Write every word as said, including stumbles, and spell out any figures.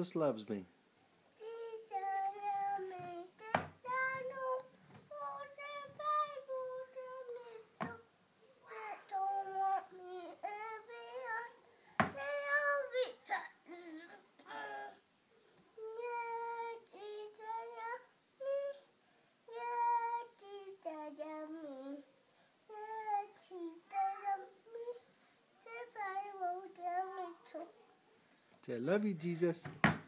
Jesus loves me. Say, I love you, Jesus.